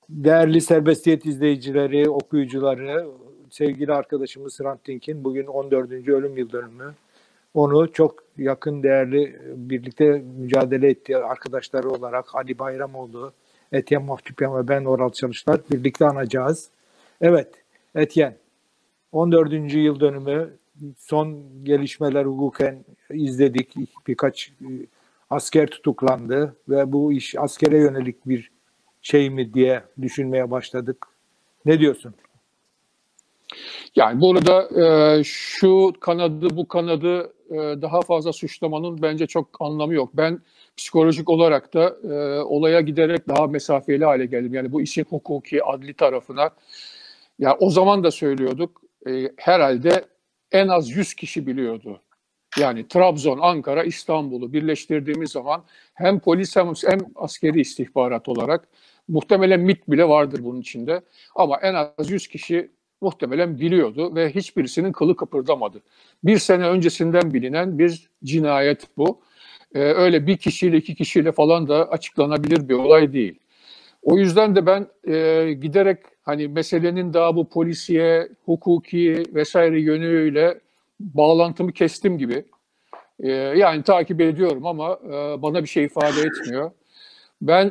Değerli Serbestiyet izleyicileri, okuyucuları, sevgili arkadaşımız Hrant Dink'in bugün 14. ölüm yıl dönümü. Onu çok yakın, değerli, birlikte mücadele ettiği arkadaşları olarak Ali Bayramoğlu, Etienne Mahçupyan ve ben Oral Çalışlar birlikte anacağız. Evet, Etienne, 14. yıl dönümü, son gelişmeler hukuken izledik. Birkaç asker tutuklandı ve bu iş askere yönelik bir şey mi diye düşünmeye başladık. Ne diyorsun? Yani burada şu kanadı bu kanadı daha fazla suçlamanın bence çok anlamı yok. Ben psikolojik olarak da olaya giderek daha mesafeli hale geldim. Yani bu işin hukuki, adli tarafına. Ya o zaman da söylüyorduk. Herhalde en az 100 kişi biliyordu. Yani Trabzon, Ankara, İstanbul'u birleştirdiğimiz zaman hem polis hem askeri istihbarat olarak muhtemelen MİT bile vardır bunun içinde. Ama en az 100 kişi muhtemelen biliyordu ve hiçbirisinin kılı kıpırdamadı. Bir sene öncesinden bilinen bir cinayet bu. Öyle bir kişiyle iki kişiyle falan da açıklanabilir bir olay değil. O yüzden de ben giderek hani meselenin daha bu polisiye, hukuki vesaire yönüyle bağlantımı kestim gibi. Yani takip ediyorum ama bana bir şey ifade etmiyor. Ben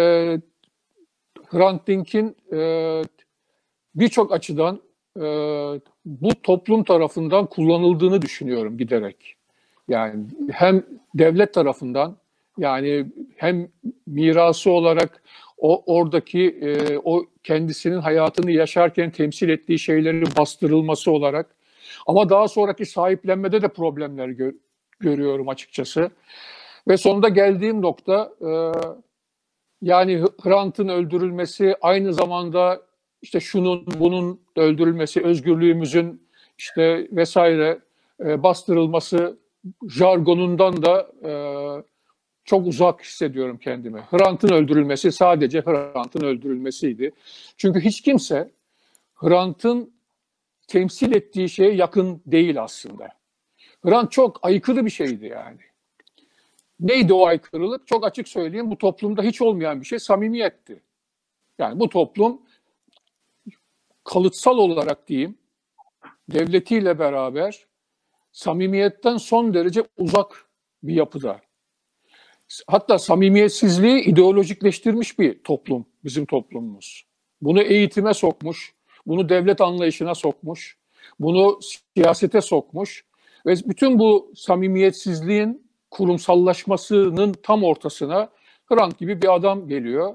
Hrant Dink'in birçok açıdan bu toplum tarafından kullanıldığını düşünüyorum giderek. Yani hem devlet tarafından, yani hem mirası olarak oradaki o kendisinin hayatını yaşarken temsil ettiği şeylerin bastırılması olarak, ama daha sonraki sahiplenmede de problemler görüyorum açıkçası. Ve sonunda geldiğim nokta yani Hrant'ın öldürülmesi, aynı zamanda işte şunun bunun öldürülmesi, özgürlüğümüzün işte vesaire bastırılması jargonundan da çok uzak hissediyorum kendimi. Hrant'ın öldürülmesi sadece Hrant'ın öldürülmesiydi. Çünkü hiç kimse Hrant'ın temsil ettiği şeye yakın değil aslında. Hrant çok aykırı bir şeydi yani. Neydi o aykırılık? Çok açık söyleyeyim, bu toplumda hiç olmayan bir şey, samimiyetti. Yani bu toplum kalıtsal olarak diyeyim, devletiyle beraber samimiyetten son derece uzak bir yapıda. Hatta samimiyetsizliği ideolojikleştirmiş bir toplum, bizim toplumumuz. Bunu eğitime sokmuş, bunu devlet anlayışına sokmuş, bunu siyasete sokmuş ve bütün bu samimiyetsizliğin kurumsallaşmasının tam ortasına Hrant gibi bir adam geliyor.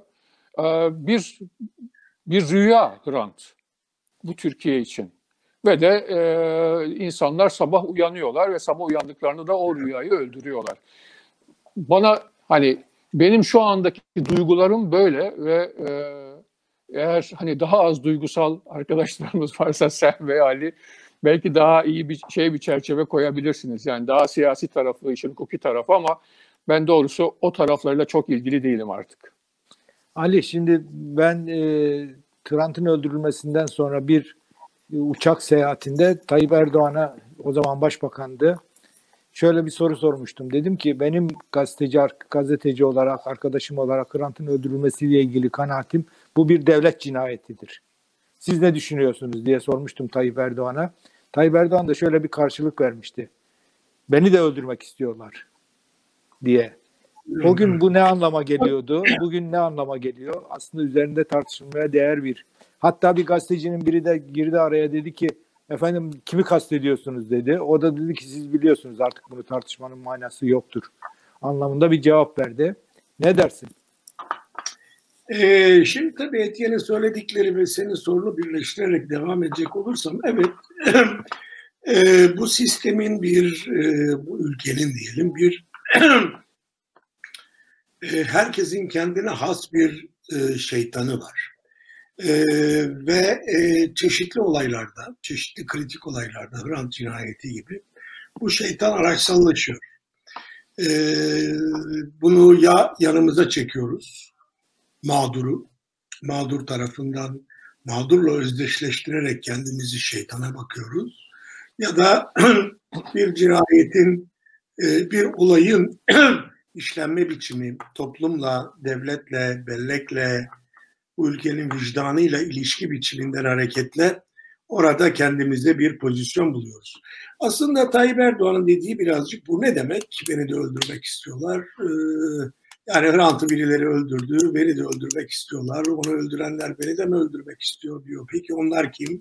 Bir rüya Hrant bu Türkiye için. Ve de insanlar sabah uyanıyorlar ve sabah uyandıklarında da o rüyayı öldürüyorlar. Bana hani benim şu andaki duygularım böyle ve eğer hani daha az duygusal arkadaşlarımız varsa sen ve Ali belki daha iyi bir çerçeve koyabilirsiniz. Yani daha siyasi tarafı, işin hukuki tarafı, ama ben doğrusu o taraflarıyla çok ilgili değilim artık. Ali, şimdi ben Hrant'ın öldürülmesinden sonra bir uçak seyahatinde Tayyip Erdoğan'a, o zaman başbakandı, şöyle bir soru sormuştum. Dedim ki benim gazeteci olarak, arkadaşım olarak Hrant'ın öldürülmesiyle ilgili kanaatim bu bir devlet cinayetidir. Siz ne düşünüyorsunuz diye sormuştum Tayyip Erdoğan'a. Tayyip Erdoğan da şöyle bir karşılık vermişti. Beni de öldürmek istiyorlar diye. O gün bu ne anlama geliyordu? Bugün ne anlama geliyor? Aslında üzerinde tartışılmaya değer bir. Hatta bir gazetecinin biri de girdi araya, dedi ki efendim kimi kastediyorsunuz dedi. O da dedi ki siz biliyorsunuz, artık bunu tartışmanın manası yoktur anlamında bir cevap verdi. Ne dersin? Şimdi tabii Etienne'in söyledikleri ve senin sorunu birleştirerek devam edecek olursam, evet bu sistemin bu ülkenin diyelim bir herkesin kendine has bir şeytanı var. Ve çeşitli olaylarda, çeşitli kritik olaylarda, Hrant cinayeti gibi bu şeytan araçsallaşıyor. Bunu ya yanımıza çekiyoruz, mağdur tarafından, mağdurla özdeşleştirerek kendimizi şeytana bakıyoruz, ya da bir cinayetin, bir olayın işlenme biçimi toplumla, devletle, bellekle, bu ülkenin vicdanıyla ilişki biçiminden hareketle orada kendimize bir pozisyon buluyoruz. Aslında Tayyip Erdoğan'ın dediği birazcık bu ne demek? Beni de öldürmek istiyorlar. Yani Hrant'ı birileri öldürdü, beni de öldürmek istiyorlar. Onu öldürenler beni de mi öldürmek istiyor diyor. Peki onlar kim?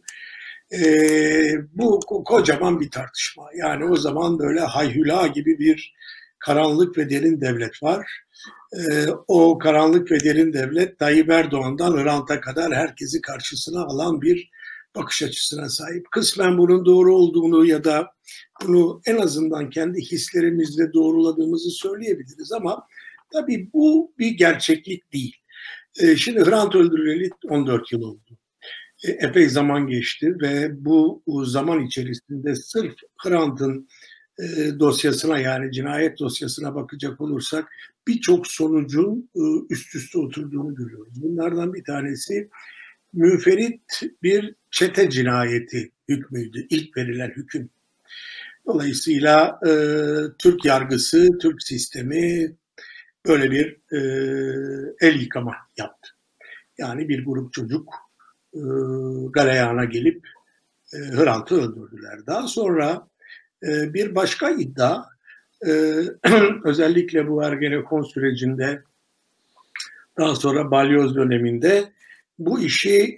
Bu kocaman bir tartışma. Yani o zaman böyle hayhüla gibi bir karanlık ve derin devlet var. O karanlık ve derin devlet Tayyip Erdoğan'dan Hrant'a kadar herkesi karşısına alan bir bakış açısına sahip. Kısmen bunun doğru olduğunu ya da bunu en azından kendi hislerimizle doğruladığımızı söyleyebiliriz ama tabii bu bir gerçeklik değil. Şimdi Hrant öldürüleli 14 yıl oldu. Epey zaman geçti ve bu zaman içerisinde sırf Hrant'ın dosyasına, yani cinayet dosyasına bakacak olursak birçok sonucun üst üste oturduğunu görüyoruz. Bunlardan bir tanesi münferit bir çete cinayeti hükmüydü, ilk verilen hüküm. Dolayısıyla Türk yargısı, Türk sistemi böyle bir el yıkama yaptı. Yani bir grup çocuk galeyana gelip Hrant'ı öldürdüler. Daha sonra bir başka iddia, özellikle bu Ergenekon sürecinde, daha sonra Balyoz döneminde bu işi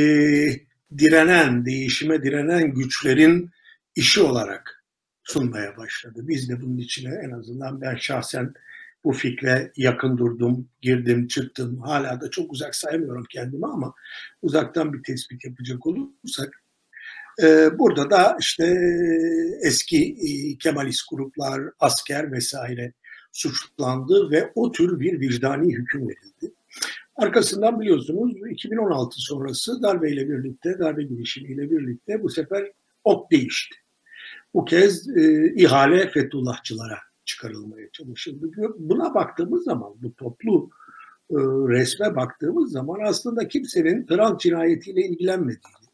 değişime direnen güçlerin işi olarak sunmaya başladı. Biz de bunun içine, en azından ben şahsen bu fikre yakın durdum, girdim, çıktım. Hala da çok uzak saymıyorum kendimi ama uzaktan bir tespit yapacak olursak, burada da işte eski Kemalist gruplar, asker vesaire suçlandı ve o tür bir vicdani hüküm verildi. Arkasından biliyorsunuz 2016 sonrası darbeyle birlikte, darbe girişimiyle birlikte bu sefer ok değişti. Bu kez ihale Fethullahçılara çıkarılmaya çalışıldı. Buna baktığımız zaman, bu toplu resme baktığımız zaman aslında kimsenin Hrant cinayetiyle ilgilenmediğini,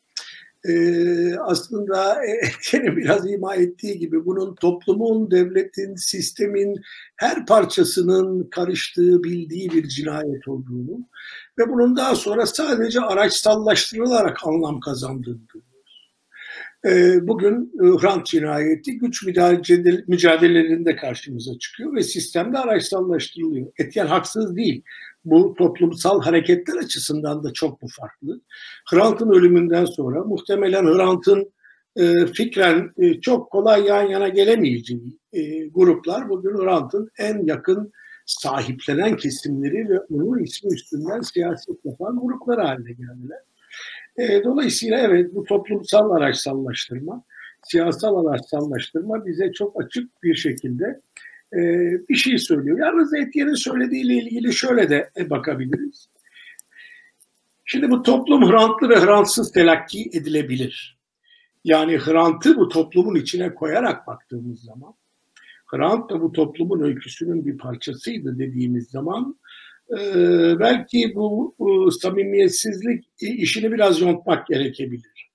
aslında senin biraz ima ettiği gibi bunun toplumun, devletin, sistemin her parçasının karıştığı, bildiği bir cinayet olduğunu ve bunun daha sonra sadece araçsallaştırılarak anlam kazandığını görüyoruz. Bugün Hrant cinayeti güç mücadelelerinde karşımıza çıkıyor ve sistemde araçsallaştırılıyor. Etiyen haksız değil. Bu toplumsal hareketler açısından da çok mu farklı? Hrant'ın ölümünden sonra muhtemelen Hrant'ın fikren çok kolay yan yana gelemeyeceği gruplar bugün Hrant'ın en yakın sahiplenen kesimleri ve onun ismi üstünden siyaset yapan gruplar haline geldiler. Dolayısıyla evet, bu toplumsal araçsallaştırma, siyasal araçsallaştırma bize çok açık bir şekilde bir şey söylüyor. Yalnız Etiyen'in söylediğiyle ilgili şöyle de bakabiliriz. Şimdi bu toplum Hrantlı ve Hrantsız telakki edilebilir. Yani Hrant'ı bu toplumun içine koyarak baktığımız zaman, Hrant da bu toplumun öyküsünün bir parçasıydı dediğimiz zaman, belki bu samimiyetsizlik işini biraz yontmak gerekebilir.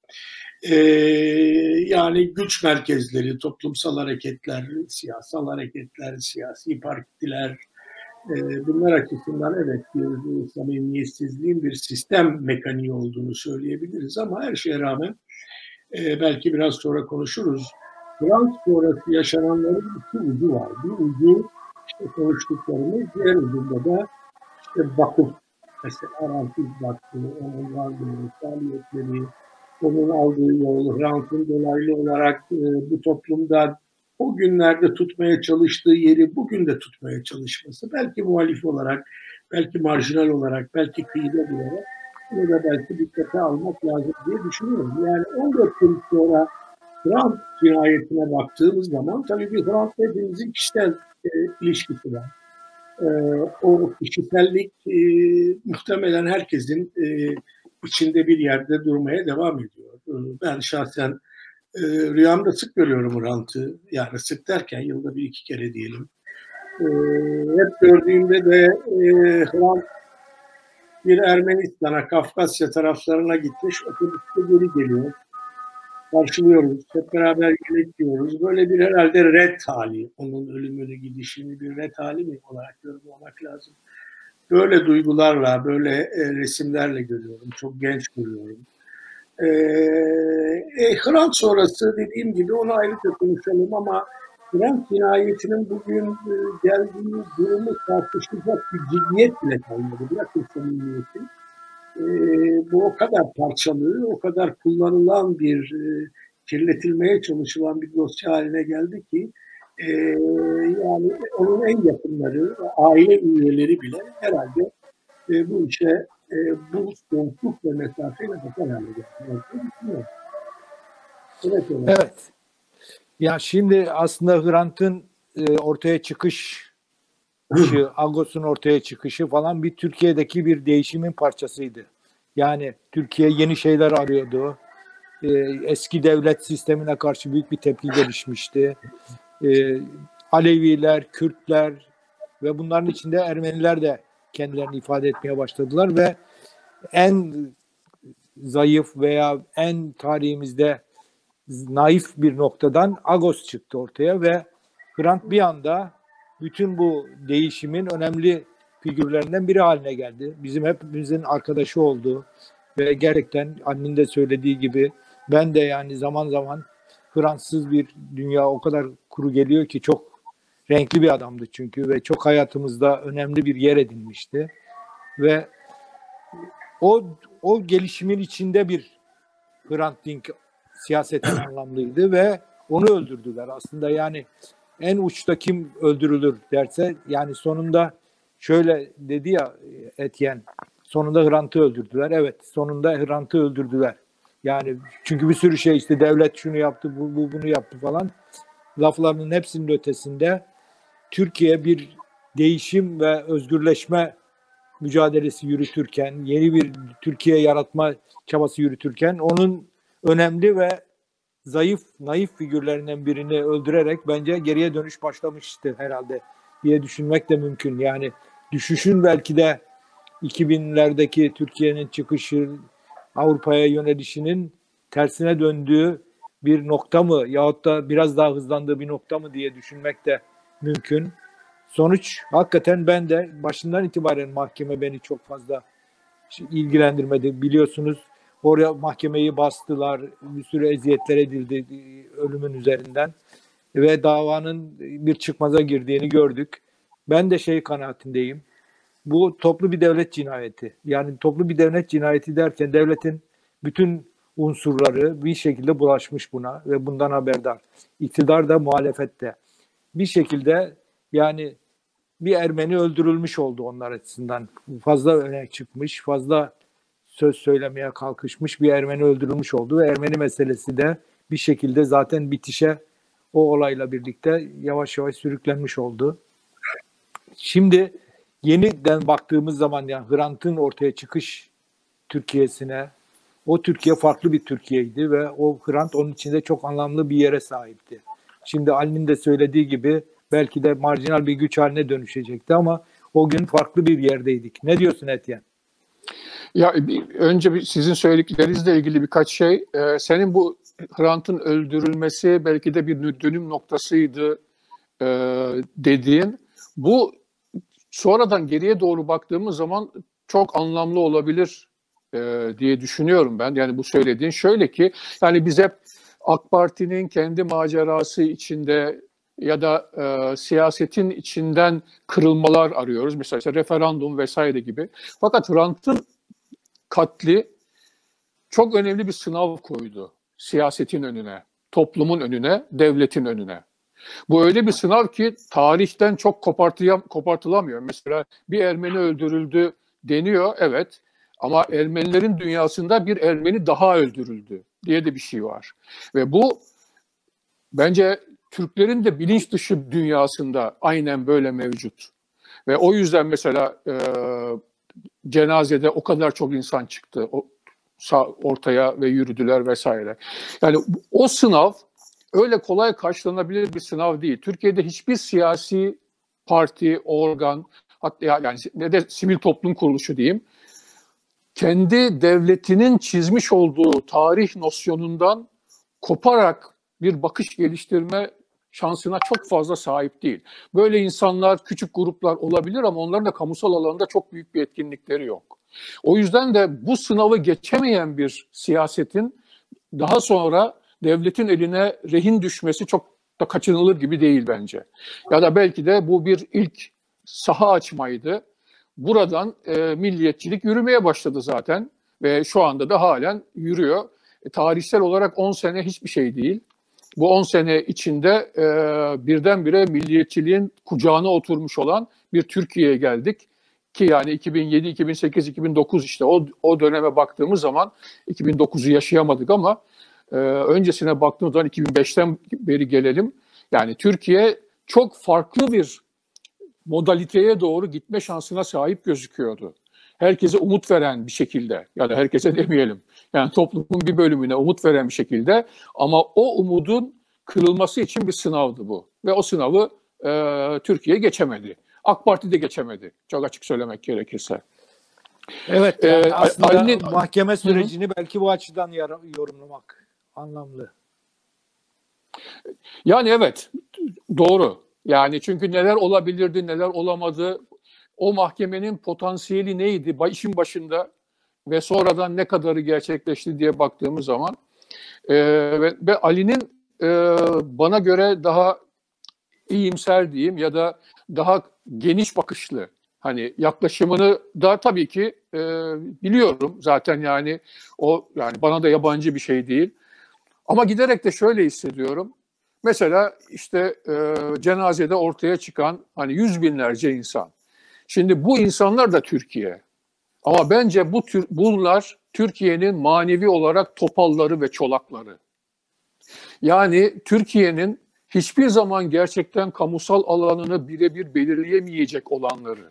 Yani güç merkezleri, toplumsal hareketler, siyasal hareketler, siyasi partiler, bunlar açısından evet bir samimiyetsizliğin bir sistem mekaniği olduğunu söyleyebiliriz ama her şeye rağmen belki biraz sonra konuşuruz. Hrant sonrası yaşananların iki ucu var. Bir ucu işte konuştuklarımız, diğer ucunda da işte vakıf, mesela Hrant'ın vakfı, onun varlığı, faaliyetleri, onun aldığı yol, Hrant'ın dolaylı olarak bu toplumda o günlerde tutmaya çalıştığı yeri bugün de tutmaya çalışması, belki muhalif olarak, belki marjinal olarak, belki kıyıda olarak, bunu da belki dikkate almak lazım diye düşünüyorum. Yani 14 yıl sonra Hrant cinayetine baktığımız zaman tabii bir Hrant hepimizin kişisel ilişkisi var. O kişisellik muhtemelen herkesin içinde bir yerde durmaya devam ediyor. Ben şahsen rüyamda sık görüyorum Hrant'ı. Yani sık derken yılda bir iki kere diyelim. Hep gördüğümde de Hrant bir Ermenistan'a, Kafkasya taraflarına gitmiş, otobüste geri geliyor. Karşılıyoruz, hep beraber yemek yiyoruz. Böyle bir herhalde ret hali, onun ölümünü, gidişini bir ret hali mi olarak yorumlamak lazım. böyle duygularla, böyle resimlerle görüyorum. Çok genç görüyorum. Hrant sonrası dediğim gibi onu ayrıca konuşalım ama Hrant cinayetinin bugün geldiği durumu tartışacak bir ciddiyet bile kalmadı. Bırakın samimiyeti. Bu o kadar parçalı, o kadar kullanılan bir, kirletilmeye çalışılan bir dosya haline geldi ki yani onun en yakınları, aile üyeleri bile herhalde bu işe bu soğukluk ve mesafeyle bakar hale geldi. Evet, evet. Evet. Ya şimdi aslında Hrant'ın ortaya çıkışı, Agos'un ortaya çıkışı falan bir Türkiye'deki bir değişimin parçasıydı. Yani Türkiye yeni şeyler arıyordu. Eski devlet sistemine karşı büyük bir tepki gelişmişti. Aleviler, Kürtler ve bunların içinde Ermeniler de kendilerini ifade etmeye başladılar ve en zayıf veya en tarihimizde naif bir noktadan Agos çıktı ortaya ve Hrant bir anda bütün bu değişimin önemli figürlerinden biri haline geldi. Bizim hepimizin arkadaşı oldu ve gerçekten annenin de söylediği gibi ben de yani zaman zaman Hrant'sız bir dünya o kadar kuru geliyor ki çok renkli bir adamdı çünkü ve çok hayatımızda önemli bir yer edinmişti ve o gelişimin içinde bir Hrant Dink siyaseten anlamlıydı ve onu öldürdüler. Aslında yani en uçta kim öldürülür derse yani sonunda şöyle dedi ya Etienne, sonunda Hrant'ı öldürdüler. Evet, sonunda Hrant'ı öldürdüler. Yani çünkü bir sürü şey işte devlet şunu yaptı, bunu yaptı falan. Laflarının hepsinin ötesinde Türkiye bir değişim ve özgürleşme mücadelesi yürütürken, yeni bir Türkiye yaratma çabası yürütürken onun önemli ve zayıf, naif figürlerinden birini öldürerek bence geriye dönüş başlamıştı herhalde diye düşünmek de mümkün. Yani düşüşün belki de 2000'lerdeki Türkiye'nin çıkışı, Avrupa'ya yönelişinin tersine döndüğü bir nokta mı yahut da biraz daha hızlandığı bir nokta mı diye düşünmek de mümkün. Sonuç hakikaten ben de başından itibaren mahkeme beni çok fazla ilgilendirmedi. Biliyorsunuz oraya mahkemeyi bastılar, bir sürü eziyetler edildi ölümün üzerinden ve davanın bir çıkmaza girdiğini gördük. Ben de kanaatindeyim. Bu toplu bir devlet cinayeti. Yani toplu bir devlet cinayeti derken devletin bütün unsurları bir şekilde bulaşmış buna ve bundan haberdar. İktidar da muhalefet de. Bir şekilde yani bir Ermeni öldürülmüş oldu onlar açısından. Fazla öne çıkmış, fazla söz söylemeye kalkışmış bir Ermeni öldürülmüş oldu ve Ermeni meselesi de bir şekilde zaten bitişe o olayla birlikte yavaş yavaş sürüklenmiş oldu. Şimdi yeniden baktığımız zaman yani Hrant'ın ortaya çıkış Türkiye'sine, o Türkiye farklı bir Türkiye'ydi ve o Hrant onun içinde çok anlamlı bir yere sahipti. Şimdi Ali'nin de söylediği gibi belki de marjinal bir güç haline dönüşecekti ama o gün farklı bir yerdeydik. Ne diyorsun Etienne? Ya önce sizin söylediklerinizle ilgili birkaç şey. Senin bu Hrant'ın öldürülmesi belki de bir dönüm noktasıydı dediğin. Bu sonradan geriye doğru baktığımız zaman çok anlamlı olabilir diye düşünüyorum ben. Yani bu söylediğin şöyle ki yani biz hep AK Parti'nin kendi macerası içinde ya da siyasetin içinden kırılmalar arıyoruz. Mesela işte referandum vesaire gibi. Fakat Hrant'ın katli çok önemli bir sınav koydu siyasetin önüne, toplumun önüne, devletin önüne. Bu öyle bir sınav ki tarihten çok kopartılamıyor. Mesela bir Ermeni öldürüldü deniyor, evet. Ama Ermenilerin dünyasında bir Ermeni daha öldürüldü diye de bir şey var. Ve bu bence Türklerin de bilinç dışı dünyasında aynen böyle mevcut. Ve o yüzden mesela cenazede o kadar çok insan çıktı ortaya ve yürüdüler vesaire. Yani o sınav öyle kolay karşılanabilir bir sınav değil. Türkiye'de hiçbir siyasi parti, organ, hatta yani ne de sivil toplum kuruluşu diyeyim, kendi devletinin çizmiş olduğu tarih nosyonundan koparak bir bakış geliştirme şansına çok fazla sahip değil. Böyle insanlar, küçük gruplar olabilir ama onların da kamusal alanda çok büyük bir etkinlikleri yok. O yüzden de bu sınavı geçemeyen bir siyasetin daha sonra devletin eline rehin düşmesi çok da kaçınılır gibi değil bence. Ya da belki de bu bir ilk saha açmaydı. Buradan milliyetçilik yürümeye başladı zaten ve şu anda da halen yürüyor. Tarihsel olarak 10 sene hiçbir şey değil. Bu 10 sene içinde birdenbire milliyetçiliğin kucağına oturmuş olan bir Türkiye'ye geldik. Ki yani 2007, 2008, 2009 işte o döneme baktığımız zaman 2009'u yaşayamadık ama öncesine baktığımız zaman 2005'ten beri gelelim. Yani Türkiye çok farklı bir modaliteye doğru gitme şansına sahip gözüküyordu. Herkese umut veren bir şekilde, ya da herkese demeyelim, yani toplumun bir bölümüne umut veren bir şekilde, ama o umudun kırılması için bir sınavdı bu. Ve o sınavı Türkiye geçemedi. AK Parti de geçemedi, çok açık söylemek gerekirse. Evet, yani aslında Ali'nin mahkeme sürecini belki bu açıdan yorumlamak anlamlı. Yani evet, doğru. Yani çünkü neler olabilirdi, neler olamadı, o mahkemenin potansiyeli neydi işin başında ve sonradan ne kadarı gerçekleşti diye baktığımız zaman ve Ali'nin bana göre daha iyimser diyeyim ya da daha geniş bakışlı hani yaklaşımını da tabii ki biliyorum zaten, yani o yani bana da yabancı bir şey değil. Ama giderek de şöyle hissediyorum. Mesela işte cenazede ortaya çıkan hani yüz binlerce insan. Şimdi bu insanlar da Türkiye. Ama bence bunlar Türkiye'nin manevi olarak topalları ve çolakları. Yani Türkiye'nin hiçbir zaman gerçekten kamusal alanını birebir belirleyemeyecek olanları.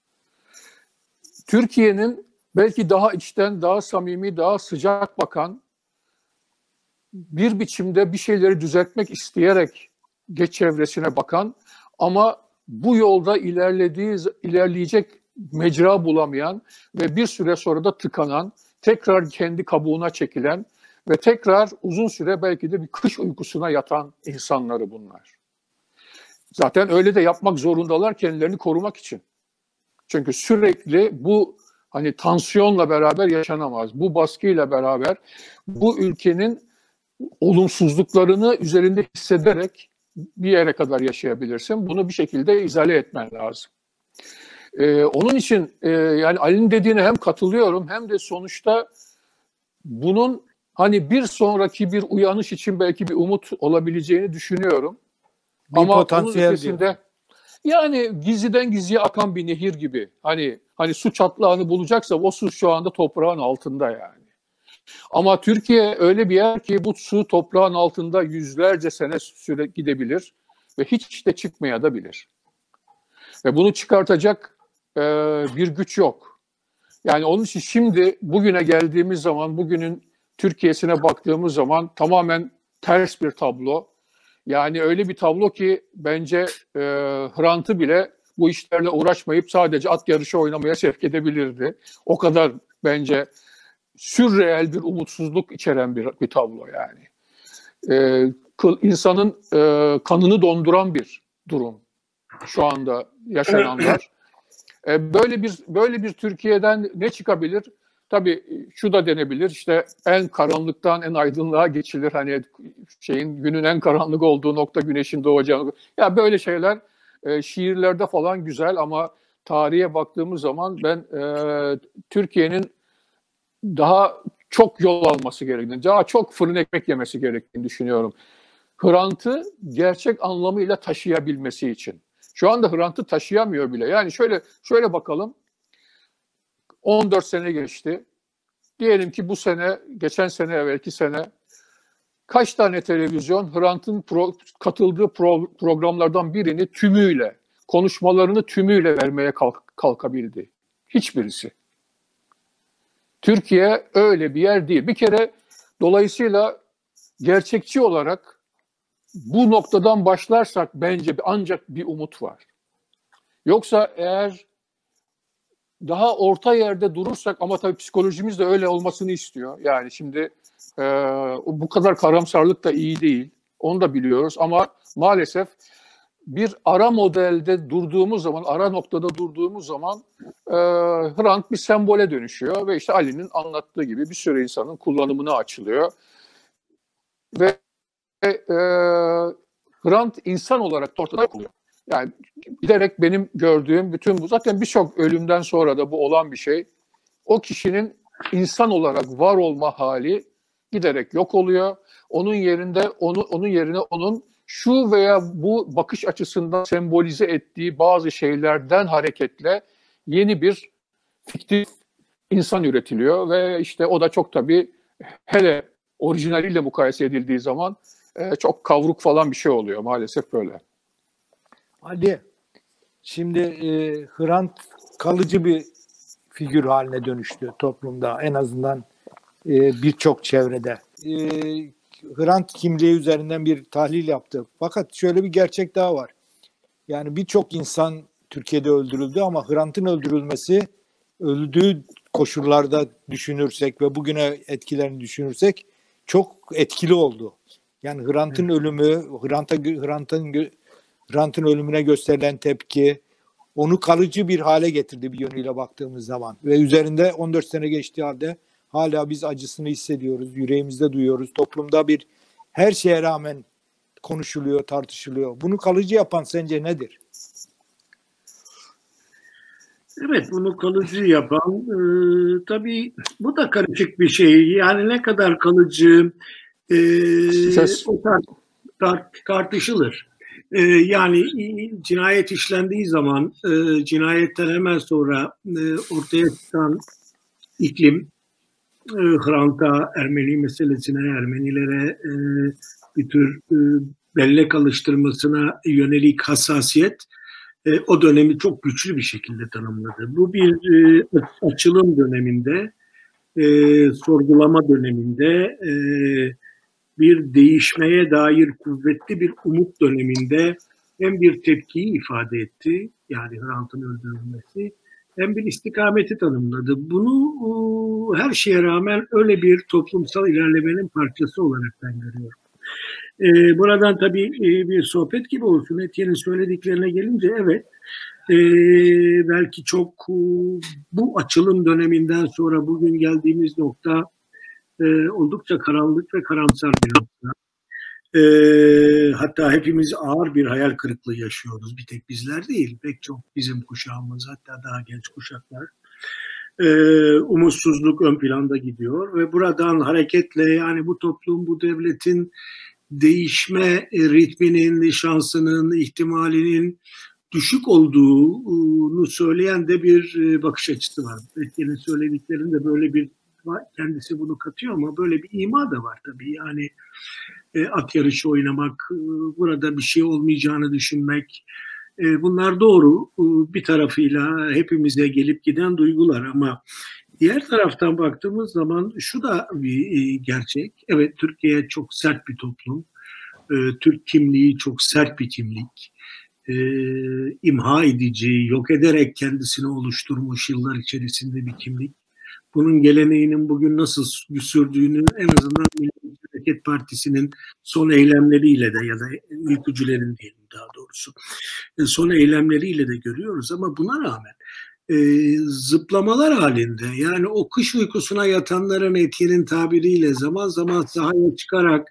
Türkiye'nin belki daha içten, daha samimi, daha sıcak bakan, bir biçimde bir şeyleri düzeltmek isteyerek çevresine bakan ama bu yolda ilerleyecek mecra bulamayan ve bir süre sonra da tıkanan, tekrar kendi kabuğuna çekilen ve tekrar uzun süre belki de bir kış uykusuna yatan insanları bunlar. Zaten öyle de yapmak zorundalar kendilerini korumak için. Çünkü sürekli bu hani tansiyonla beraber yaşanamaz. Bu baskıyla beraber bu ülkenin olumsuzluklarını üzerinde hissederek bir yere kadar yaşayabilirsin. Bunu bir şekilde izale etmen lazım. Onun için yani Ali'nin dediğine hem katılıyorum hem de sonuçta bunun hani bir sonraki bir uyanış için belki bir umut olabileceğini düşünüyorum. Bir ama potansiyel onun ötesinde yani gizliden gizliye akan bir nehir gibi. Hani su çatlağını bulacaksa o su şu anda toprağın altında yani. Ama Türkiye öyle bir yer ki bu su toprağın altında yüzlerce sene süre gidebilir ve hiç de çıkmaya da bilir. Ve bunu çıkartacak bir güç yok. Yani onun için şimdi bugüne geldiğimiz zaman, bugünün Türkiye'sine baktığımız zaman tamamen ters bir tablo. Yani öyle bir tablo ki bence Hrant'ı bile bu işlerle uğraşmayıp sadece at yarışı oynamaya sevk edebilirdi. O kadar bence sürreel bir umutsuzluk içeren bir tablo yani. İnsanın kanını donduran bir durum şu anda yaşananlar. Böyle bir Türkiye'den ne çıkabilir? Tabii şu da denebilir, işte en karanlıktan en aydınlığa geçilir. Hani günün en karanlık olduğu nokta güneşin doğacağı. Ya böyle şeyler şiirlerde falan güzel ama tarihe baktığımız zaman ben Türkiye'nin daha çok yol alması gerektiğini, daha çok fırın ekmek yemesi gerektiğini düşünüyorum. Hrant'ı gerçek anlamıyla taşıyabilmesi için. Şu anda Hrant'ı taşıyamıyor bile. Yani şöyle bakalım. 14 sene geçti. Diyelim ki bu sene, geçen sene, evvelki sene kaç tane televizyon Hrant'ın katıldığı programlardan birini tümüyle, konuşmalarını tümüyle vermeye kalkabildi? Hiçbirisi. Türkiye öyle bir yer değil. Bir kere dolayısıyla gerçekçi olarak bu noktadan başlarsak bence ancak bir umut var. Yoksa eğer daha orta yerde durursak, ama tabii psikolojimiz de öyle olmasını istiyor. Yani şimdi bu kadar karamsarlık da iyi değil. Onu da biliyoruz ama maalesef bir ara modelde durduğumuz zaman, ara noktada durduğumuz zaman Hrant bir sembole dönüşüyor ve işte Ali'nin anlattığı gibi bir sürü insanın kullanımına açılıyor. Ve Hrant insan olarak da ortada oluyor. Yani giderek benim gördüğüm bütün bu, zaten birçok ölümden sonra da bu olan bir şey. O kişinin insan olarak var olma hali giderek yok oluyor. Onun yerine onun şu veya bu bakış açısından sembolize ettiği bazı şeylerden hareketle yeni bir fiktif insan üretiliyor ve işte o da çok tabii, hele orijinaliyle mukayese edildiği zaman çok kavruk falan bir şey oluyor. Maalesef böyle. Ali, şimdi Hrant kalıcı bir figür haline dönüştü toplumda, en azından birçok çevrede. Hrant kimliği üzerinden bir tahlil yaptı. Fakat şöyle bir gerçek daha var. Yani birçok insan Türkiye'de öldürüldü ama Hrant'ın öldürülmesi, öldüğü koşullarda düşünürsek ve bugüne etkilerini düşünürsek çok etkili oldu. Yani Hrant'ın ölümü, Hrant'ın ölümüne gösterilen tepki onu kalıcı bir hale getirdi bir yönüyle baktığımız zaman. Ve üzerinde 14 sene geçtiği halde hala biz acısını hissediyoruz, yüreğimizde duyuyoruz. Toplumda bir her şeye rağmen konuşuluyor, tartışılıyor. Bunu kalıcı yapan sence nedir? Evet, bunu kalıcı yapan tabii bu da karışık bir şey. Yani ne kadar kalıcı o tartışılır. Yani cinayet işlendiği zaman cinayetten hemen sonra ortaya çıkan iklim, Hrant'a, Ermeni meselesine, Ermenilere bir tür bellek alıştırmasına yönelik hassasiyet o dönemi çok güçlü bir şekilde tanımladı. Bu bir açılım döneminde, sorgulama döneminde, bir değişmeye dair kuvvetli bir umut döneminde hem bir tepkiyi ifade etti, yani Hrant'ın öldürülmesi, hem bir istikameti tanımladı. Bunu her şeye rağmen öyle bir toplumsal ilerlemenin parçası olarak ben görüyorum. Buradan tabii bir sohbet gibi olsun. Etienne'in söylediklerine gelince evet, belki çok bu açılım döneminden sonra bugün geldiğimiz nokta oldukça karanlık ve karamsar bir nokta. Hatta hepimiz ağır bir hayal kırıklığı yaşıyoruz. Bir tek bizler değil, pek çok bizim kuşağımız, hatta daha genç kuşaklar. Umutsuzluk ön planda gidiyor ve buradan hareketle yani bu toplum, bu devletin değişme ritminin, şansının, ihtimalinin düşük olduğunu söyleyen de bir bakış açısı var. Etienne'in söylediklerinde böyle bir, kendisi bunu katıyor ama böyle bir ima da var tabii. Yani at yarışı oynamak, burada bir şey olmayacağını düşünmek, bunlar doğru. Bir tarafıyla hepimize gelip giden duygular ama diğer taraftan baktığımız zaman şu da bir gerçek. Evet, Türkiye çok sert bir toplum. Türk kimliği çok sert bir kimlik. İmha edici, yok ederek kendisini oluşturmuş yıllar içerisinde bir kimlik. Bunun geleneğinin bugün nasıl sürdüğünü en azından Milliyetçi Hareket Partisi'nin son eylemleriyle de ya da ülkücülerin diyelim daha doğrusu son eylemleriyle de görüyoruz ama buna rağmen zıplamalar halinde, yani o kış uykusuna yatanların Etienne'in tabiriyle zaman zaman sahaya çıkarak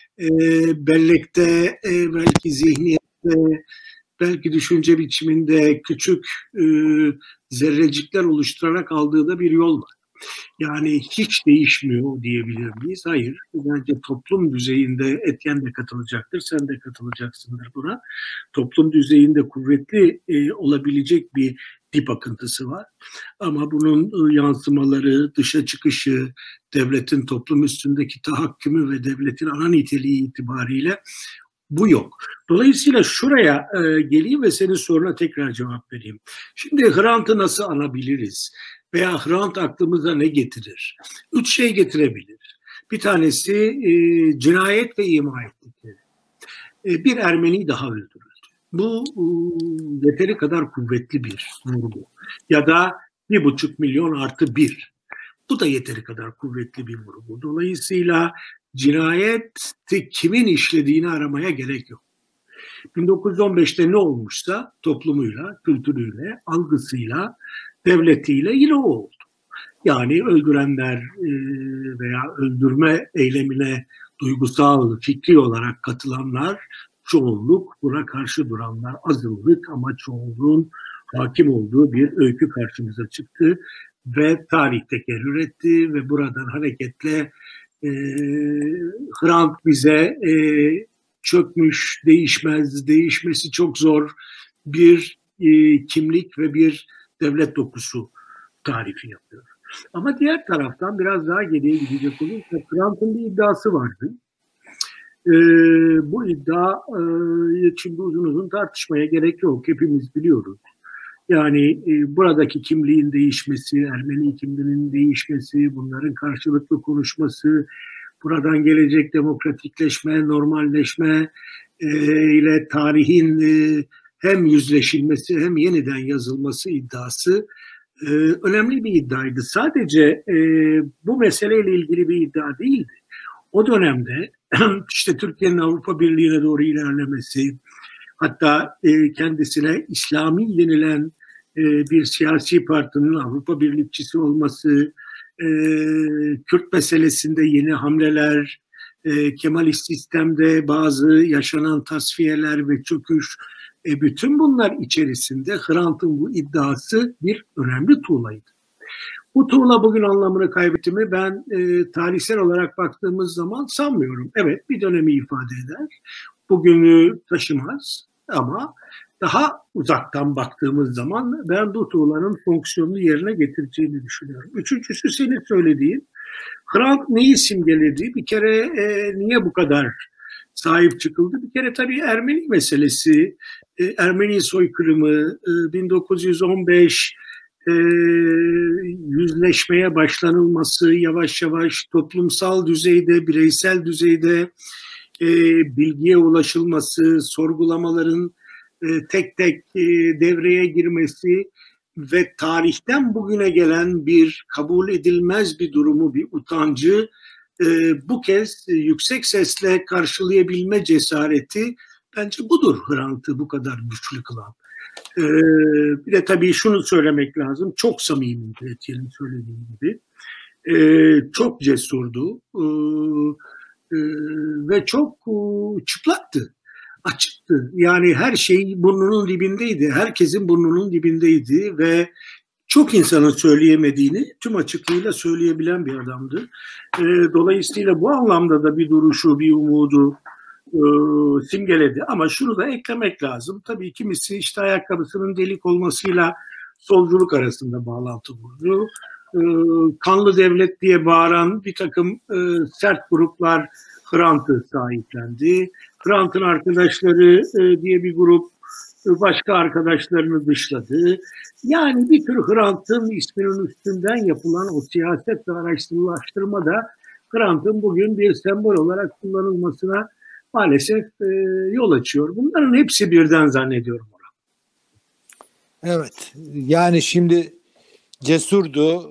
bellekte, belki zihniyette, belki düşünce biçiminde küçük zerrecikler oluşturarak aldığı da bir yol var. Yani hiç değişmiyor diyebilir miyiz? Hayır. Bence toplum düzeyinde, Etienne de katılacaktır, sen de katılacaksındır buna. Toplum düzeyinde kuvvetli olabilecek bir dip akıntısı var. Ama bunun yansımaları, dışa çıkışı, devletin toplum üstündeki tahakkümü ve devletin ana niteliği itibariyle bu yok. Dolayısıyla şuraya geleyim ve senin soruna tekrar cevap vereyim. Şimdi Hrant'ı nasıl anabiliriz? Veya Hrant aklımıza ne getirir? 3 şey getirebilir. Bir tanesi cinayet ve ima ettikleri. Bir Ermeni daha öldürüldü. Bu yeteri kadar kuvvetli bir vurgu. Ya da 1,5 milyon artı 1. Bu da yeteri kadar kuvvetli bir vurgu. Dolayısıyla cinayeti kimin işlediğini aramaya gerek yok. 1915'te ne olmuşsa toplumuyla, kültürüyle, algısıyla, devletiyle yine o oldu. Yani öldürenler veya öldürme eylemine duygusal, fikri olarak katılanlar çoğunluk, buna karşı duranlar azınlık ama çoğunluğun hakim olduğu bir öykü karşımıza çıktı ve tarih tekerrür etti ve buradan hareketle Hrant bize çökmüş, değişmez, değişmesi çok zor bir kimlik ve bir devlet dokusu tarifi yapıyor. Ama diğer taraftan biraz daha geriye gidecek olursa Hrant'ın bir iddiası vardı. Bu iddia şimdi uzun uzun tartışmaya gerek yok. Hepimiz biliyoruz. Yani buradaki kimliğin değişmesi, Ermeni kimliğinin değişmesi, bunların karşılıklı konuşması, buradan gelecek demokratikleşme, normalleşme ile tarihin hem yüzleşilmesi hem yeniden yazılması iddiası önemli bir iddiaydı. Sadece bu meseleyle ilgili bir iddia değildi. O dönemde işte Türkiye'nin Avrupa Birliği'ne doğru ilerlemesi, hatta kendisine İslami denilen bir siyasi partinin Avrupa Birlikçisi olması, Kürt meselesinde yeni hamleler, Kemalist sistemde bazı yaşanan tasfiyeler ve çöküş, bütün bunlar içerisinde Hrant'ın bu iddiası bir önemli tuğlaydı. Bu tuğla bugün anlamını kaybetti mi? Ben tarihsel olarak baktığımız zaman sanmıyorum. Evet, bir dönemi ifade eder. Bugünü taşımaz ama daha uzaktan baktığımız zaman ben bu tuğlanın fonksiyonunu yerine getireceğini düşünüyorum. Üçüncüsü senin söylediğin, Hrant neyi simgeledi? Bir kere niye bu kadar sahip çıkıldı? Bir kere tabii Ermeni meselesi, Ermeni soykırımı, 1915 yüzleşmeye başlanılması, yavaş yavaş toplumsal düzeyde, bireysel düzeyde bilgiye ulaşılması, sorgulamaların tek tek devreye girmesi ve tarihten bugüne gelen bir kabul edilmez bir durumu, bir utancı bu kez yüksek sesle karşılayabilme cesareti bence budur Hrant'ı bu kadar güçlü kılan. Bir de tabii şunu söylemek lazım, çok samimi Etienne'in söylediği gibi. Çok cesurdu ve çok çıplaktı, açıktı. Yani her şey burnunun dibindeydi, herkesin burnunun dibindeydi ve çok insanın söyleyemediğini tüm açıklığıyla söyleyebilen bir adamdı. Dolayısıyla bu anlamda da bir duruşu, bir umudu simgeledi. Ama şunu da eklemek lazım. Tabii kimisi işte ayakkabısının delik olmasıyla solculuk arasında bağlantı kurdu. Kanlı devlet diye bağıran bir takım sert gruplar Hrant'ı sahiplendi. Hrant'ın arkadaşları diye bir grup başka arkadaşlarını dışladı. Yani bir tür Hrant'ın isminin üstünden yapılan o siyaset ve araştırma da Hrant'ın bugün bir sembol olarak kullanılmasına maalesef yol açıyor. Bunların hepsi birden zannediyorum. Evet. Yani şimdi cesurdu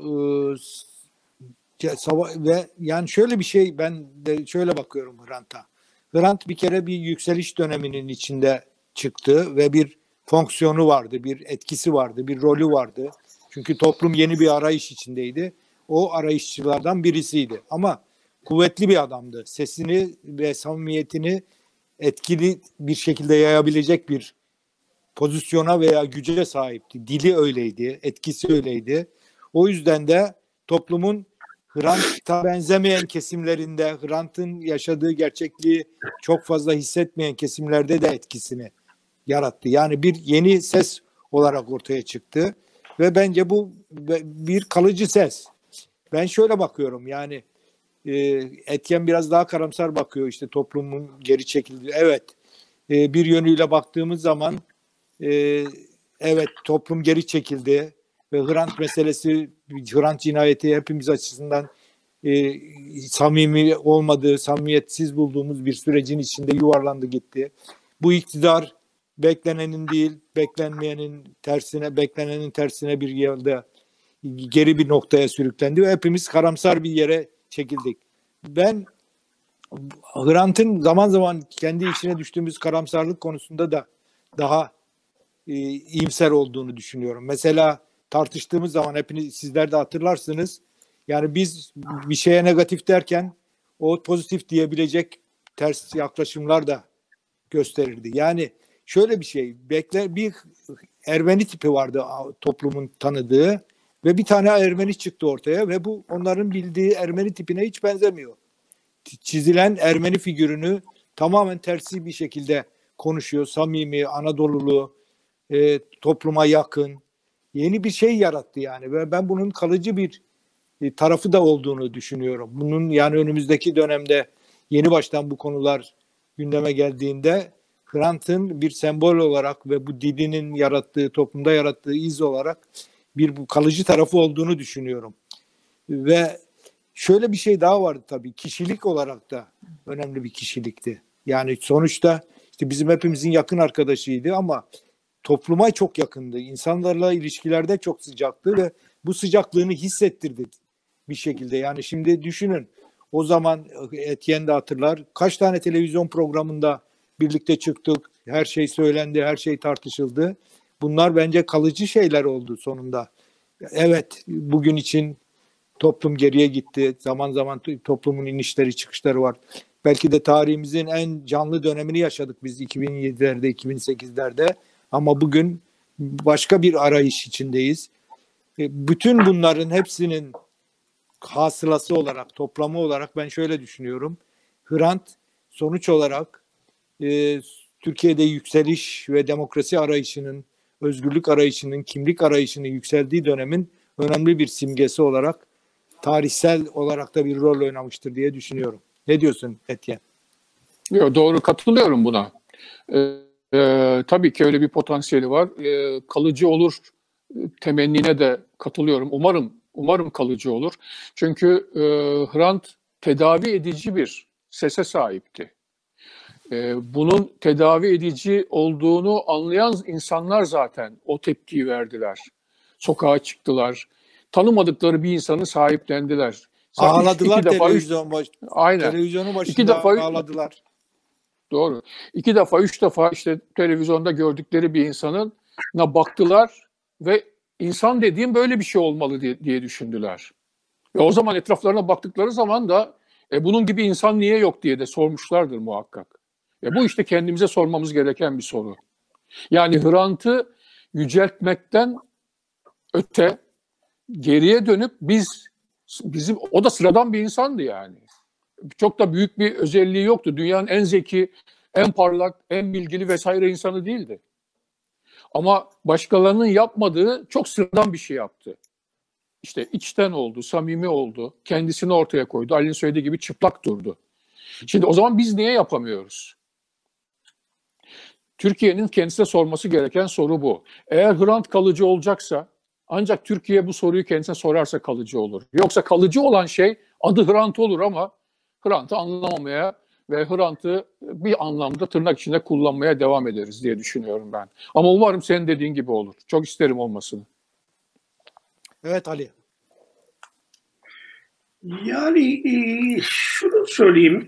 ve yani şöyle bir şey, ben de şöyle bakıyorum Hrant'a. Hrant bir kere bir yükseliş döneminin içinde çıktı ve bir fonksiyonu vardı, bir etkisi vardı, bir rolü vardı. Çünkü toplum yeni bir arayış içindeydi. O arayışçılardan birisiydi. Ama kuvvetli bir adamdı. Sesini ve samimiyetini etkili bir şekilde yayabilecek bir pozisyona veya güce sahipti. Dili öyleydi, etkisi öyleydi. O yüzden de toplumun Hrant'a benzemeyen kesimlerinde, Hrant'ın yaşadığı gerçekliği çok fazla hissetmeyen kesimlerde de etkisini yarattı. Yani bir yeni ses olarak ortaya çıktı ve bence bu bir kalıcı ses. Ben şöyle bakıyorum, yani Etienne biraz daha karamsar bakıyor, işte toplumun geri çekildiği. Evet, bir yönüyle baktığımız zaman evet, toplum geri çekildi ve Hrant meselesi, Hrant cinayeti hepimiz açısından samimi olmadığı, samimiyetsiz bulduğumuz bir sürecin içinde yuvarlandı gitti. Bu iktidar beklenenin değil, beklenmeyenin tersine, beklenenin tersine bir yerde geri bir noktaya sürüklendi ve hepimiz karamsar bir yere çekildik. Ben Hrant'ın zaman zaman kendi içine düştüğümüz karamsarlık konusunda da daha iyimser olduğunu düşünüyorum. Mesela tartıştığımız zaman hepiniz sizler de hatırlarsınız. Yani biz bir şeye negatif derken o pozitif diyebilecek ters yaklaşımlar da gösterirdi. Yani şöyle bir şey, bir Ermeni tipi vardı toplumun tanıdığı ve bir tane Ermeni çıktı ortaya ve bu onların bildiği Ermeni tipine hiç benzemiyor. Çizilen Ermeni figürünü tamamen tersi bir şekilde konuşuyor. Samimi, Anadolulu, topluma yakın, yeni bir şey yarattı yani. Ve ben bunun kalıcı bir tarafı da olduğunu düşünüyorum. Bunun yani önümüzdeki dönemde yeni baştan bu konular gündeme geldiğinde Hrant'ın bir sembol olarak ve bu dilinin yarattığı, toplumda yarattığı iz olarak bir bu kalıcı tarafı olduğunu düşünüyorum. Ve şöyle bir şey daha vardı tabii. Kişilik olarak da önemli bir kişilikti. Yani sonuçta işte bizim hepimizin yakın arkadaşıydı ama topluma çok yakındı. İnsanlarla ilişkilerde çok sıcaktı ve bu sıcaklığını hissettirdi bir şekilde. Yani şimdi düşünün, o zaman Etienne de hatırlar. Kaç tane televizyon programında birlikte çıktık. Her şey söylendi, her şey tartışıldı. Bunlar bence kalıcı şeyler oldu sonunda. Evet, bugün için toplum geriye gitti. Zaman zaman toplumun inişleri çıkışları var. Belki de tarihimizin en canlı dönemini yaşadık biz 2007'lerde, 2008'lerde. Ama bugün başka bir arayış içindeyiz. Bütün bunların hepsinin hasılası olarak, toplamı olarak ben şöyle düşünüyorum. Hrant sonuç olarak Türkiye'de yükseliş ve demokrasi arayışının, özgürlük arayışının, kimlik arayışının yükseldiği dönemin önemli bir simgesi olarak tarihsel olarak da bir rol oynamıştır diye düşünüyorum. Ne diyorsun Etienne? Yok, doğru, katılıyorum buna. Tabii ki öyle bir potansiyeli var. Kalıcı olur temennine de katılıyorum. Umarım kalıcı olur. Çünkü Hrant tedavi edici bir sese sahipti. Bunun tedavi edici olduğunu anlayan insanlar zaten o tepkiyi verdiler. Sokağa çıktılar. Tanımadıkları bir insanı sahiplendiler. Ağladılar Aynen. Televizyonun başında ağladılar. Doğru. 2 defa, 3 defa işte televizyonda gördükleri bir insanına baktılar ve insan dediğim böyle bir şey olmalı diye düşündüler. Ve o zaman etraflarına baktıkları zaman da bunun gibi insan niye yok diye de sormuşlardır muhakkak. Bu işte kendimize sormamız gereken bir soru. Yani Hrant'ı yüceltmekten öte geriye dönüp bizim o da sıradan bir insandı yani. Çok da büyük bir özelliği yoktu. Dünyanın en zeki, en parlak, en bilgili vesaire insanı değildi. Ama başkalarının yapmadığı çok sıradan bir şey yaptı. İşte içten oldu, samimi oldu, kendisini ortaya koydu. Ali'nin söylediği gibi çıplak durdu. Şimdi o zaman biz niye yapamıyoruz? Türkiye'nin kendisine sorması gereken soru bu. Eğer Hrant kalıcı olacaksa, ancak Türkiye bu soruyu kendisine sorarsa kalıcı olur. Yoksa kalıcı olan şey adı Hrant olur ama Hrant'ı anlamamaya ve Hrant'ı bir anlamda tırnak içinde kullanmaya devam ederiz diye düşünüyorum ben. Ama umarım senin dediğin gibi olur. Çok isterim olmasını. Evet Ali. Yani şunu söyleyeyim.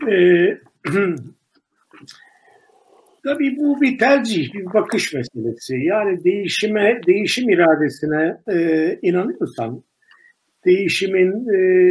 Tabii bu bir tercih, bir bakış meselesi. Yani değişim iradesine inanıyorsan, değişimin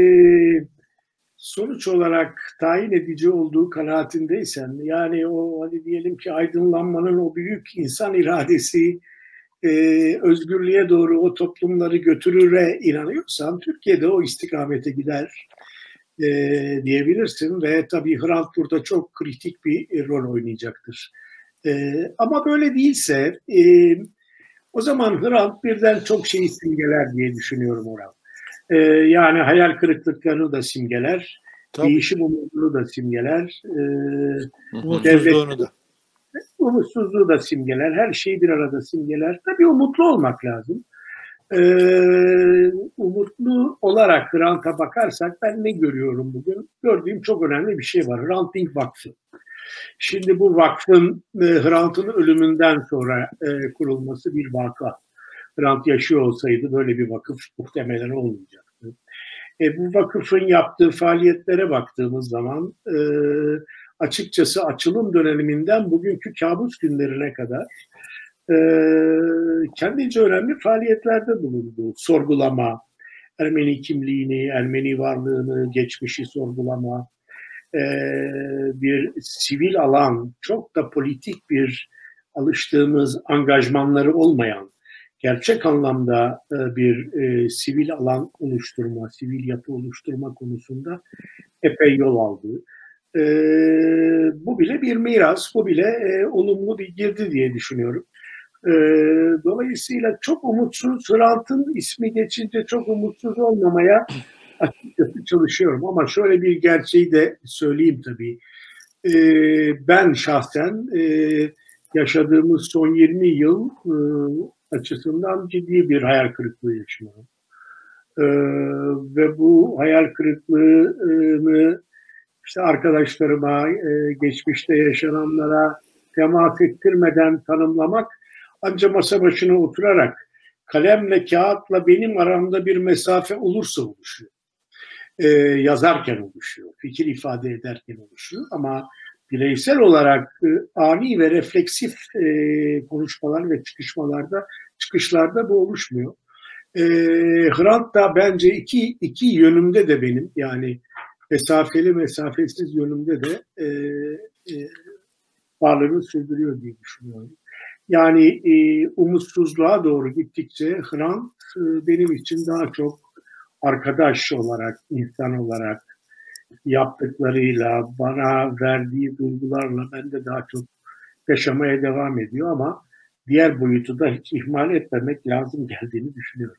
sonuç olarak tayin edici olduğu kanaatindeysen, yani o hani diyelim ki aydınlanmanın o büyük insan iradesi özgürlüğe doğru o toplumları götürüre inanıyorsan, Türkiye'de o istikamete gider diyebilirsin ve tabii Hrant burada çok kritik bir rol oynayacaktır. Ama böyle değilse o zaman Hrant birden çok şeyi simgeler diye düşünüyorum Orhan. Yani hayal kırıklıklarını da simgeler, değişim umudunu da simgeler, umutsuzluğu da simgeler, her şeyi bir arada simgeler. Tabii umutlu olmak lazım. Umutlu olarak Hrant'a bakarsak ben ne görüyorum bugün? Gördüğüm çok önemli bir şey var. Hrant Dink Vakfı. Şimdi bu vakfın Hrant'ın ölümünden sonra kurulması bir vaka. Hrant yaşıyor olsaydı böyle bir vakıf muhtemelen olmayacaktı. Bu vakıfın yaptığı faaliyetlere baktığımız zaman açıkçası açılım döneminden bugünkü kabus günlerine kadar kendince önemli faaliyetlerde bulundu. Sorgulama, Ermeni kimliğini, Ermeni varlığını, geçmişi sorgulama, bir sivil alan, çok da politik bir alıştığımız angajmanları olmayan, gerçek anlamda bir sivil alan oluşturma, sivil yapı oluşturma konusunda epey yol aldı. Bu bile bir miras, bu bile olumlu bir girdi diye düşünüyorum. Dolayısıyla çok umutsuz, Hrant'ın ismi geçince çok umutsuz olmamaya açıkçası çalışıyorum. Ama şöyle bir gerçeği de söyleyeyim tabii. Ben şahsen yaşadığımız son 20 yıl açısından ciddi bir hayal kırıklığı yaşıyorum. Ve bu hayal kırıklığını işte arkadaşlarıma, geçmişte yaşananlara temas ettirmeden tanımlamak ancak masa başına oturarak kalemle, kağıtla benim aramda bir mesafe olursa oluşuyor. Yazarken oluşuyor, fikir ifade ederken oluşuyor ama bireysel olarak ani ve refleksif konuşmalar ve çıkışlarda bu oluşmuyor. Hrant da bence iki yönümde de benim, yani mesafeli mesafesiz yönümde de varlığını sürdürüyor diye düşünüyorum. Yani umutsuzluğa doğru gittikçe Hrant benim için daha çok arkadaş olarak, insan olarak yaptıklarıyla, bana verdiği duygularla ben de daha çok yaşamaya devam ediyor ama diğer boyutu da hiç ihmal etmemek lazım geldiğini düşünüyorum.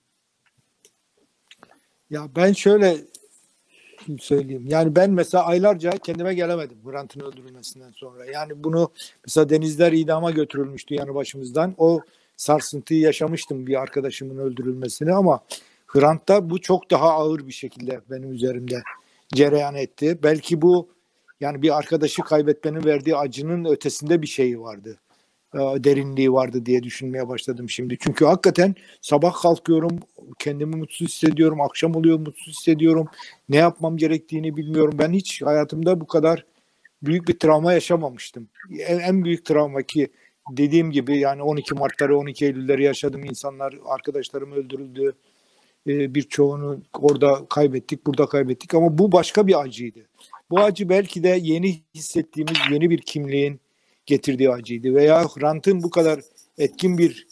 Ya ben şöyle söyleyeyim. Yani ben mesela aylarca kendime gelemedim Hrant'ın öldürülmesinden sonra. Yani bunu mesela Denizler idama götürülmüştü yanı başımızdan. O sarsıntıyı yaşamıştım bir arkadaşımın öldürülmesini ama Hrant'ta bu çok daha ağır bir şekilde benim üzerimde cereyan etti. Belki bu yani bir arkadaşı kaybetmenin verdiği acının ötesinde bir şeyi vardı. Derinliği vardı diye düşünmeye başladım şimdi. Çünkü hakikaten sabah kalkıyorum, kendimi mutsuz hissediyorum, akşam oluyor mutsuz hissediyorum. Ne yapmam gerektiğini bilmiyorum. Ben hiç hayatımda bu kadar büyük bir travma yaşamamıştım. En büyük travma ki dediğim gibi yani 12 Mart'ları, 12 Eylül'leri yaşadım. İnsanlar, arkadaşlarım öldürüldü. Birçoğunu orada kaybettik, burada kaybettik ama bu başka bir acıydı. Bu acı belki de yeni hissettiğimiz yeni bir kimliğin getirdiği acıydı veya Hrant'ın bu kadar etkin bir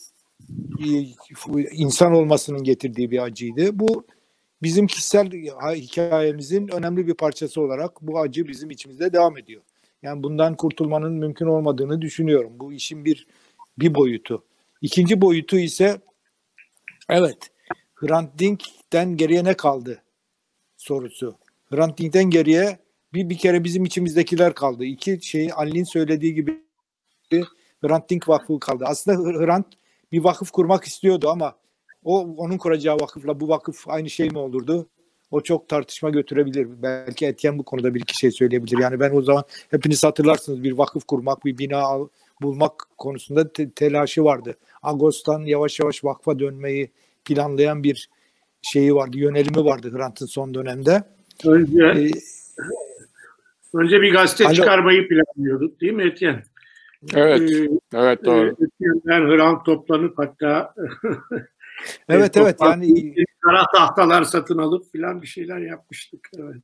insan olmasının getirdiği bir acıydı. Bu bizim kişisel hikayemizin önemli bir parçası olarak bu acı bizim içimizde devam ediyor. Yani bundan kurtulmanın mümkün olmadığını düşünüyorum. Bu işin bir boyutu. İkinci boyutu ise evet, Hrant Dink'ten geriye ne kaldı sorusu. Hrant Dink'ten geriye bir kere bizim içimizdekiler kaldı. İki Ali'nin söylediği gibi Hrant Dink Vakfı kaldı. Aslında Hrant bir vakıf kurmak istiyordu ama onun kuracağı vakıfla bu vakıf aynı şey mi olurdu? O çok tartışma götürebilir. Belki Etienne bu konuda bir iki şey söyleyebilir. Yani ben o zaman hepiniz hatırlarsınız bir vakıf kurmak, bir bina bulmak konusunda telaşı vardı. Agos'tan yavaş yavaş vakfa dönmeyi planlayan bir şeyi vardı, yönelimi vardı Hrant'ın son dönemde. Önce bir gazete çıkarmayı planlıyorduk değil mi Etienne? Evet, evet doğru. Ben Hrant toplanıp hatta evet yani kara tahtalar satın alıp filan bir şeyler yapmıştık. Evet.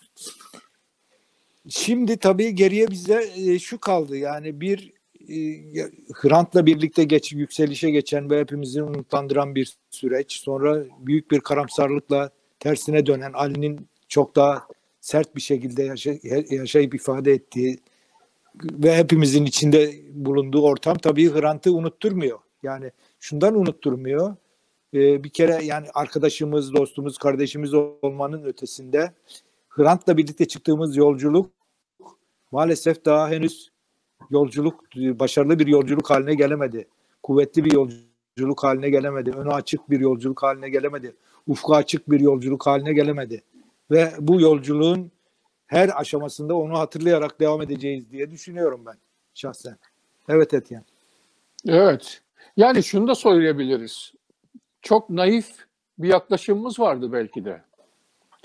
Şimdi tabii geriye bize şu kaldı yani bir Hrant'la birlikte yükselişe geçen ve hepimizi umutlandıran bir süreç. Sonra büyük bir karamsarlıkla tersine dönen Ali'nin çok daha sert bir şekilde yaşayıp ifade ettiği ve hepimizin içinde bulunduğu ortam tabii Hrant'ı unutturmuyor. Yani şundan unutturmuyor. Bir kere yani arkadaşımız, dostumuz, kardeşimiz olmanın ötesinde Hrant'la birlikte çıktığımız yolculuk maalesef daha henüz başarılı bir yolculuk haline gelemedi. Kuvvetli bir yolculuk haline gelemedi. Önü açık bir yolculuk haline gelemedi. Ufku açık bir yolculuk haline gelemedi. Ve bu yolculuğun her aşamasında onu hatırlayarak devam edeceğiz diye düşünüyorum ben şahsen. Evet Etienne. Evet. Yani şunu da söyleyebiliriz. Çok naif bir yaklaşımımız vardı belki de.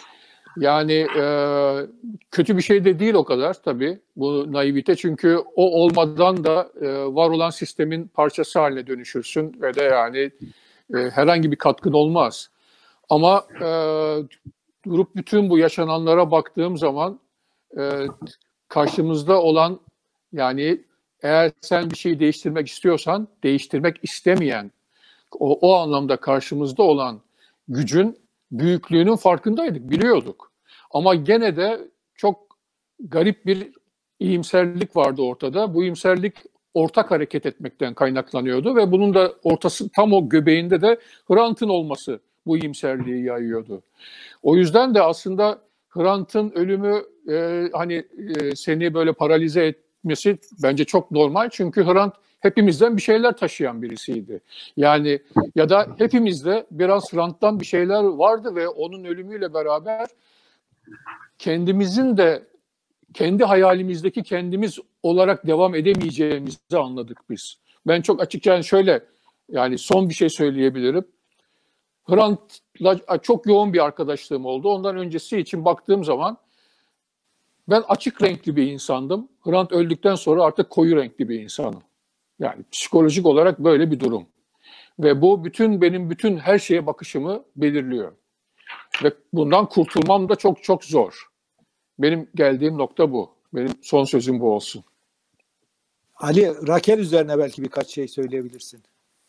Yani kötü bir şey de değil o kadar tabii bu naivite. Çünkü o olmadan da var olan sistemin parçası haline dönüşürsün ve de yani herhangi bir katkın olmaz. Ama durup bütün bu yaşananlara baktığım zaman karşımızda olan, yani eğer sen bir şeyi değiştirmek istiyorsan, değiştirmek istemeyen, o anlamda karşımızda olan gücün büyüklüğünün farkındaydık, biliyorduk. Ama gene de çok garip bir iyimserlik vardı ortada. Bu iyimserlik ortak hareket etmekten kaynaklanıyordu ve bunun da ortası, tam o göbeğinde de Hrant'ın olması bu iyimserliği yayıyordu. O yüzden de aslında Hrant'ın ölümü seni böyle paralize etmesi bence çok normal. Çünkü Hrant hepimizden bir şeyler taşıyan birisiydi. Yani ya da hepimizde biraz Hrant'tan bir şeyler vardı ve onun ölümüyle beraber kendimizin de kendi hayalimizdeki kendimiz olarak devam edemeyeceğimizi anladık biz. Ben çok açıkça şöyle, yani son bir şey söyleyebilirim. Hrant'la çok yoğun bir arkadaşlığım oldu. Ondan öncesi için baktığım zaman ben açık renkli bir insandım. Hrant öldükten sonra artık koyu renkli bir insanım. Yani psikolojik olarak böyle bir durum. Ve bu benim bütün her şeye bakışımı belirliyor. Ve bundan kurtulmam da çok çok zor. Benim geldiğim nokta bu. Benim son sözüm bu olsun. Ali, Rakel üzerine belki birkaç şey söyleyebilirsin.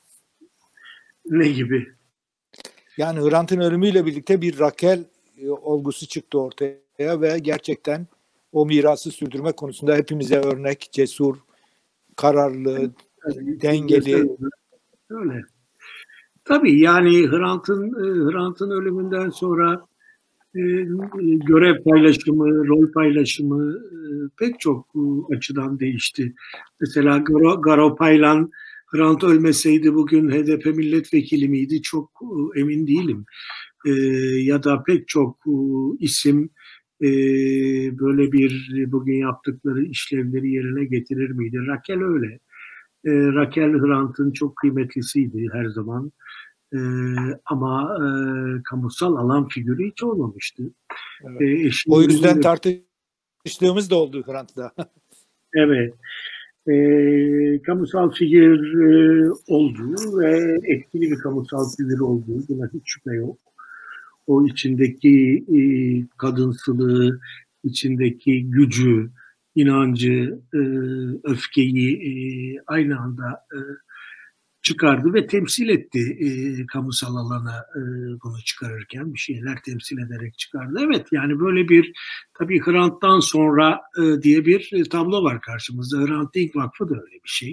Ne gibi? Yani Hrant'ın ölümüyle birlikte bir Rakel olgusu çıktı ortaya ve gerçekten o mirası sürdürme konusunda hepimize örnek, cesur, kararlı, dengeli. Öyle. Tabii yani Hrant'ın ölümünden sonra görev paylaşımı, rol paylaşımı pek çok açıdan değişti. Mesela Garo Paylan, Hrant ölmeseydi bugün HDP milletvekili miydi? Çok emin değilim. Ya da pek çok isim böyle bir bugün yaptıkları işlevleri yerine getirir miydi? Rakel öyle. Rakel Hrant'ın çok kıymetlisiydi her zaman. Ama kamusal alan figürü hiç olmamıştı. Evet. O yüzden tartıştığımız da oldu Hrant'la. Evet. Kamusal figür olduğu ve etkili bir kamusal figür olduğu, buna hiç şüphe yok. O içindeki kadınsılığı, içindeki gücü, inancı, öfkeyi aynı anda çıkardı ve temsil etti kamusal alana bunu çıkarırken, bir şeyler temsil ederek çıkardı. Evet, yani böyle bir, tabii Hrant'tan sonra diye bir tablo var karşımızda. Hrant Dink Vakfı da öyle bir şey.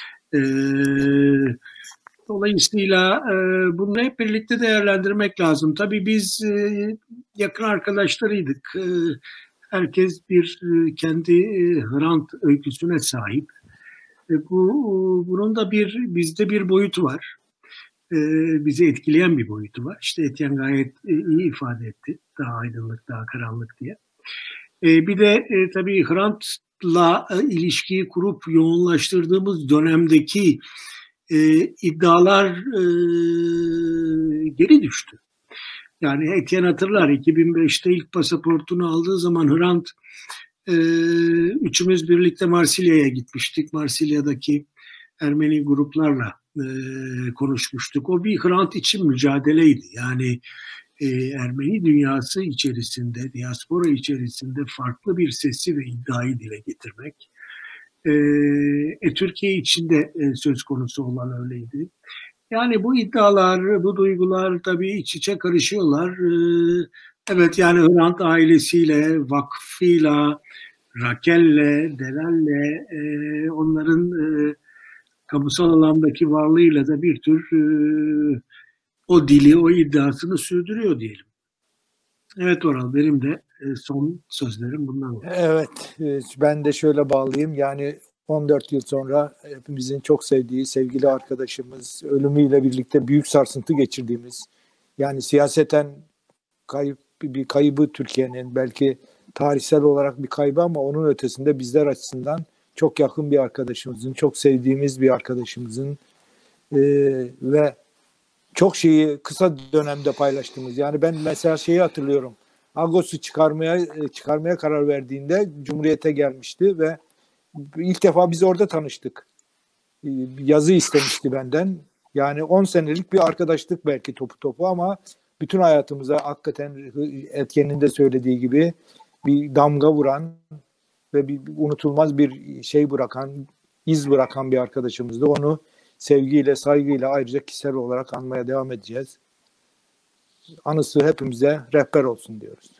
Dolayısıyla bunu hep birlikte değerlendirmek lazım. Tabii biz yakın arkadaşlarıydık. Herkes bir kendi Hrant öyküsüne sahip. Bunun da bizde bir boyutu var. Bizi etkileyen bir boyutu var. İşte Etienne gayet iyi ifade etti. Daha aydınlık, daha karanlık diye. Bir de tabii Hrant'la ilişkiyi kurup yoğunlaştırdığımız dönemdeki iddialar geri düştü. Yani Etienne hatırlar, 2005'te ilk pasaportunu aldığı zaman Hrant, üçümüz birlikte Marsilya'ya gitmiştik. Marsilya'daki Ermeni gruplarla konuşmuştuk. O bir Hrant için mücadeleydi. Yani Ermeni dünyası içerisinde, diaspora içerisinde farklı bir sesi ve iddiayı dile getirmek. Türkiye içinde söz konusu olan öyleydi. Yani bu iddialar, bu duygular tabii iç içe karışıyorlar. Evet, yani Hrant ailesiyle, vakfıyla, Rakel'le, Delal'le, onların kamusal alandaki varlığıyla da bir tür o dili, o iddiasını sürdürüyor diyelim. Evet Oral, benim de son sözlerim bundan oldu. Evet, ben de şöyle bağlayayım. Yani 14 yıl sonra hepimizin çok sevdiği sevgili arkadaşımız ölümüyle birlikte büyük sarsıntı geçirdiğimiz, yani siyaseten bir kaybı Türkiye'nin, belki tarihsel olarak bir kaybı ama onun ötesinde bizler açısından çok yakın bir arkadaşımızın, çok sevdiğimiz bir arkadaşımızın ve çok şeyi kısa dönemde paylaştığımız. Yani ben mesela şeyi hatırlıyorum. Agos'u çıkarmaya karar verdiğinde Cumhuriyet'e gelmişti ve ilk defa biz orada tanıştık. Yazı istemişti benden. Yani 10 senelik bir arkadaşlık belki topu ama bütün hayatımıza hakikaten Etken'in de söylediği gibi bir damga vuran ve bir unutulmaz bir şey bırakan, iz bırakan bir arkadaşımızdı. Onu sevgiyle, saygıyla ayrıca kişisel olarak anmaya devam edeceğiz. Anısı hepimize rehber olsun diyoruz.